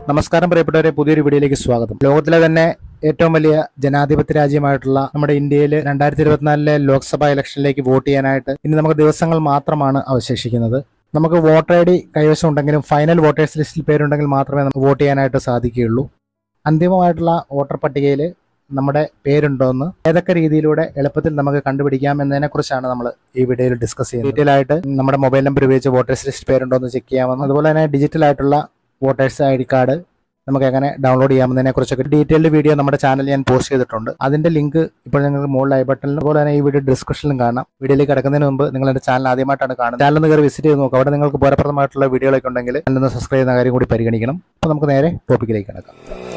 നമസ്കാരം പ്രിയപ്പെട്ടവരെ, പുതിയൊരു വീഡിയോയിലേക്ക് സ്വാഗതം. ലോകത്തിലെ തന്നെ ഏറ്റവും വലിയ ജനാധിപത്യ രാജ്യമായിട്ടുള്ള നമ്മുടെ ഇന്ത്യയിൽ 2024 ലോക്സഭാ ഇലക്ഷനിലേക്ക് വോട്ട് ചെയ്യാനായിട്ട് ഇനി നമുക്ക് ദിവസങ്ങൾ മാത്രമാണ് അവശേഷിക്കുന്നത്. നമുക്ക് വോട്ടർ ഐ ഡി കൈവശം ഉണ്ടെങ്കിലും ഫൈനൽ വോട്ടേഴ്സ് ലിസ്റ്റിൽ പേരുണ്ടെങ്കിൽ മാത്രമേ നമുക്ക് വോട്ട് ചെയ്യാനായിട്ട് സാധിക്കുകയുള്ളൂ. അന്തിമമായിട്ടുള്ള വോട്ടർ പട്ടികയിൽ നമ്മുടെ പേരുണ്ടോയെന്ന് ഏതൊക്കെ രീതിയിലൂടെ എളുപ്പത്തിൽ നമുക്ക് കണ്ടുപിടിക്കാം എന്നതിനെക്കുറിച്ചാണ് നമ്മൾ ഈ വീഡിയോയിൽ ഡിസ്കസ് ചെയ്യുന്നത്. ഡീറ്റെയിൽ ആയിട്ട് നമ്മുടെ മൊബൈൽ നമ്പർ ഉപയോഗിച്ച് വോട്ടേഴ്സ് ലിസ്റ്റ് പേരുണ്ടോ എന്ന് ചെക്ക് ചെയ്യാമെന്ന്, അതുപോലെ തന്നെ ഡിജിറ്റൽ ആയിട്ടുള്ള വോട്ടേഴ്സ് ഐ ഡി കാർഡ് നമുക്ക് എങ്ങനെ ഡൗൺലോഡ് ചെയ്യാമെന്നതിനെ കുറിച്ചൊക്കെ ഡീറ്റെയിൽഡ് വീഡിയോ നമ്മുടെ ചാനലിൽ ഞാൻ പോസ്റ്റ് ചെയ്തിട്ടുണ്ട്. അതിന്റെ ലിങ്ക് ഇപ്പോൾ നിങ്ങൾക്ക് മുകളിൽ ഐ ബട്ടണിൽ, അതുപോലെ തന്നെ ഈ വീഡിയോ ഡിസ്ക്രിപ്ഷനിലും കാണാം. വീഡിയോയിലേക്ക് കിടക്കുന്നതിന് മുമ്പ് നിങ്ങൾ എൻ്റെ ചാനൽ ആദ്യമായിട്ടാണ് കാണുന്നത്, ചാനൽ ഒന്ന് കയറി വിസിറ്റ് ചെയ്ത് നോക്കുക. അവിടെ നിങ്ങൾക്ക് ഉപകാരപ്രദമായിട്ടുള്ള വീഡിയോകളൊക്കെ ഉണ്ടെങ്കിൽ ചാനൽ സബ്സ്ക്രൈബ് ചെയ്യുന്ന കാര്യം കൂടി പരിഗണിക്കണം. അപ്പോൾ നമുക്ക് നേരെ ടോപ്പിക്കിലേക്ക് കിടക്കാം.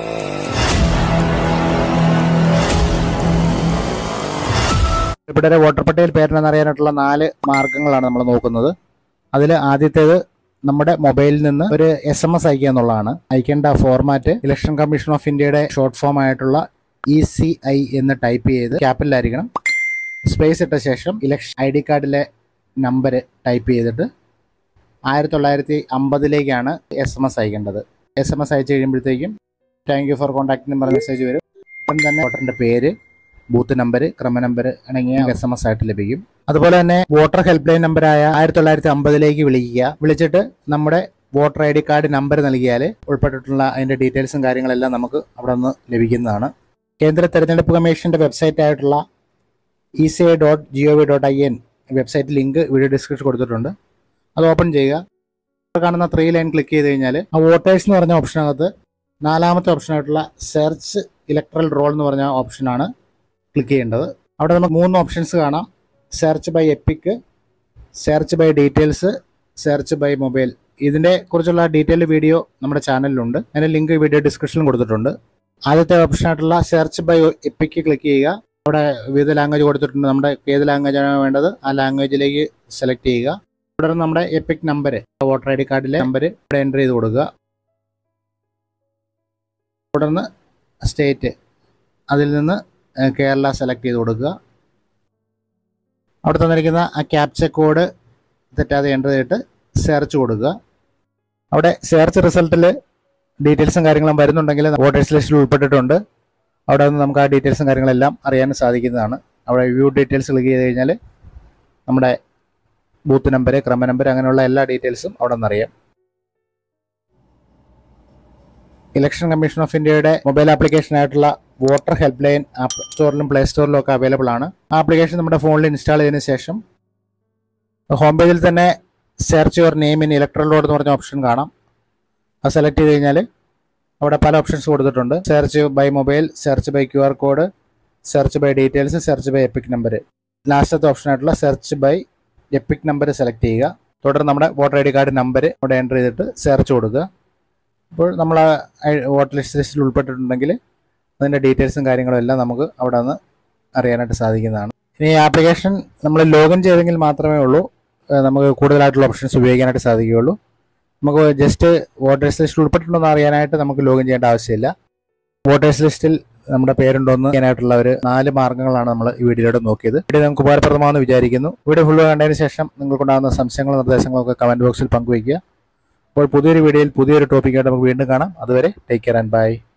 ഇവിടെ വോട്ടർ പട്ടികയിൽ പേരിനെന്നറിയാനായിട്ടുള്ള 4 മാർഗങ്ങളാണ് നമ്മൾ നോക്കുന്നത്. അതിൽ ആദ്യത്തേത് നമ്മുടെ മൊബൈലിൽ നിന്ന് ഒരു SMS അയക്കുക എന്നുള്ളതാണ്. അയക്കേണ്ട ഫോർമാറ്റ് ഇലക്ഷൻ കമ്മീഷൻ ഓഫ് ഇന്ത്യയുടെ ഷോർട്ട് ഫോം ആയിട്ടുള്ള ECI എന്ന് ടൈപ്പ് ചെയ്ത് ക്യാപിറ്റലായിരിക്കണം. സ്പേസ് ഇട്ട ശേഷം ഇലക്ഷൻ ID കാർഡിലെ നമ്പർ ടൈപ്പ് ചെയ്തിട്ട് 1950 SMS അയക്കേണ്ടത്. SMS അയച്ചു കഴിയുമ്പോഴത്തേക്കും താങ്ക് യു ഫോർ കോൺടാക്ടിംഗ് പറഞ്ഞ മെസ്സേജ് വരും. അപ്പം തന്നെ വോട്ടറിന്റെ പേര്, ബൂത്ത് നമ്പർ, ക്രമ നമ്പർ അടങ്ങിയ SMS ആയിട്ട് ലഭിക്കും. അതുപോലെ തന്നെ വോട്ടർ ഹെൽപ്പ് ലൈൻ നമ്പറായ 1950 വിളിക്കുക. വിളിച്ചിട്ട് നമ്മുടെ വോട്ടർ ID കാർഡ് നമ്പർ നൽകിയാൽ ഉൾപ്പെട്ടിട്ടുള്ള അതിന്റെ ഡീറ്റെയിൽസും കാര്യങ്ങളെല്ലാം നമുക്ക് അവിടെ നിന്ന് ലഭിക്കുന്നതാണ്. കേന്ദ്ര തെരഞ്ഞെടുപ്പ് കമ്മീഷന്റെ വെബ്സൈറ്റ് ആയിട്ടുള്ള eci.gov.in website link video description കൊടുത്തിട്ടുണ്ട്. അത് ഓപ്പൺ ചെയ്യുക. കാണുന്ന 3 ലൈൻ ക്ലിക്ക് ചെയ്ത് കഴിഞ്ഞാൽ ആ വോട്ടേഴ്സ് എന്ന് പറഞ്ഞ ഓപ്ഷനകത്ത് 4ാമത്തെ ഓപ്ഷനായിട്ടുള്ള സെർച്ച് ഇലക്ട്രൽ റോൾ എന്ന് പറഞ്ഞ ഓപ്ഷനാണ് ക്ലിക്ക് ചെയ്യേണ്ടത്. അവിടെ നമുക്ക് 3 ഓപ്ഷൻസ് കാണാം: search by EPIC, search by details, search by mobile. ഇതിനെ കുറിച്ചുള്ള ഡീറ്റെയിൽ വീഡിയോ നമ്മുടെ ചാനലിലുണ്ട്. അതിന്റെ ലിങ്ക് വീഡിയോ ഡിസ്ക്രിപ്ഷനിൽ കൊടുത്തിട്ടുണ്ട്. ആദ്യത്തെ ഓപ്ഷനായിട്ടുള്ള സെർച്ച് ബൈ എപ്പിക് ക്ലിക്ക് ചെയ്യുക. അവിടെ വിവിധ ലാംഗ്വേജ് കൊടുത്തിട്ടുണ്ട്. നമ്മുടെ ഏത് ലാംഗ്വേജാണ് വേണ്ടത് ആ ലാംഗ്വേജിലേക്ക് സെലക്ട് ചെയ്യുക. തുടർന്ന് നമ്മുടെ എപ്പിക് നമ്പർ, വോട്ടർ ID കാർഡിലെ നമ്പർ ഇവിടെ എൻ്റർ ചെയ്ത് കൊടുക്കുക. തുടർന്ന് സ്റ്റേറ്റ്, അതിൽ നിന്ന് കേരള സെലക്ട് ചെയ്ത് കൊടുക്കുക. അവിടെ തന്നിരിക്കുന്ന ആ ക്യാപ്ച കോഡ് തെറ്റാതെ എൻ്റർ ചെയ്തിട്ട് സെർച്ച് കൊടുക്കുക. അവിടെ സെർച്ച് റിസൾട്ടിൽ ഡീറ്റെയിൽസും കാര്യങ്ങളും വരുന്നുണ്ടെങ്കിൽ വോട്ടേഴ്സ് ലിസ്റ്റിൽ ഉൾപ്പെട്ടിട്ടുണ്ട്. അവിടെ നിന്ന് നമുക്ക് ആ ഡീറ്റെയിൽസും കാര്യങ്ങളെല്ലാം അറിയാൻ സാധിക്കുന്നതാണ്. അവിടെ വ്യൂ ഡീറ്റെയിൽസ് ക്ലിക്ക് ചെയ്ത് കഴിഞ്ഞാൽ നമ്മുടെ ബൂത്ത് നമ്പർ, ക്രമ നമ്പർ, അങ്ങനെയുള്ള എല്ലാ ഡീറ്റെയിൽസും അവിടെ നിന്ന് അറിയാം. ഇലക്ഷൻ കമ്മീഷൻ ഓഫ് ഇന്ത്യയുടെ മൊബൈൽ ആപ്ലിക്കേഷൻ ആയിട്ടുള്ള വോട്ടർ ഹെൽപ്പ് ലൈൻ ആപ്പ് സ്റ്റോറിലും പ്ലേ സ്റ്റോറിലും ഒക്കെ അവൈലബിൾ ആണ്. ആ ആപ്ലിക്കേഷൻ നമ്മുടെ ഫോണിൽ ഇൻസ്റ്റാൾ ചെയ്തതിനു ശേഷം ഹോം പേജിൽ തന്നെ search your name in electoral roll എന്ന് പറഞ്ഞ ഓപ്ഷൻ കാണാം. അത് സെലക്ട് ചെയ്ത് കഴിഞ്ഞാൽ അവിടെ പല ഓപ്ഷൻസ് കൊടുത്തിട്ടുണ്ട്. Search by mobile, search by QR code, search by details, search by EPIC number. ലാസ്റ്റത്തെ ഓപ്ഷനായിട്ടുള്ള search by EPIC number select ചെയ്യുക. തുടർന്ന് നമ്മുടെ വോട്ടർ ID കാർഡ് നമ്പർ അവിടെ എൻ്റർ ചെയ്തിട്ട് സെർച്ച് കൊടുക്കുക. അപ്പോൾ നമ്മൾ വോട്ടർ ലിസ്റ്റിൽ ഉൾപ്പെട്ടിട്ടുണ്ടെങ്കിൽ അതിൻ്റെ ഡീറ്റെയിൽസും കാര്യങ്ങളും എല്ലാം നമുക്ക് അവിടെ നിന്ന് അറിയാനായിട്ട് സാധിക്കുന്നതാണ്. ഇനി ഈ ആപ്ലിക്കേഷൻ നമ്മൾ ലോഗിൻ ചെയ്തെങ്കിൽ മാത്രമേ ഉള്ളൂ നമുക്ക് കൂടുതലായിട്ടുള്ള ഓപ്ഷൻസ് ഉപയോഗിക്കാനായിട്ട് സാധിക്കുകയുള്ളൂ. നമുക്ക് ജസ്റ്റ് വോട്ടേഴ്സ് ലിസ്റ്റിൽ ഉൾപ്പെട്ടിട്ടുണ്ടോ എന്ന് അറിയാനായിട്ട് നമുക്ക് ലോഗിൻ ചെയ്യേണ്ട ആവശ്യമില്ല. വോട്ടേഴ്സ് ലിസ്റ്റിൽ നമ്മുടെ പേരുണ്ടോയെന്ന് ചെയ്യാനായിട്ടുള്ള ഒരു 4 മാർഗ്ഗങ്ങളാണ് നമ്മൾ ഈ വീഡിയോയിലൂടെ നോക്കിയത്. വീഡിയോ നമുക്ക് ഉപകാരപ്രദമാണെന്ന് വിചാരിക്കുന്നു. വീഡിയോ ഫുള്ള് കണ്ടതിന് ശേഷം നിങ്ങൾക്കുണ്ടാകുന്ന സംശയങ്ങളും നിർദ്ദേശങ്ങളും ഒക്കെ കമൻറ്റ് ബോക്സിൽ പങ്കുവയ്ക്കുക. അപ്പോൾ പുതിയൊരു വീഡിയോയിൽ പുതിയൊരു ടോപ്പിക്കായിട്ട് നമുക്ക് വീണ്ടും കാണാം. അതുവരെ ടേക്ക് കെയർ ആൻഡ് ബൈ.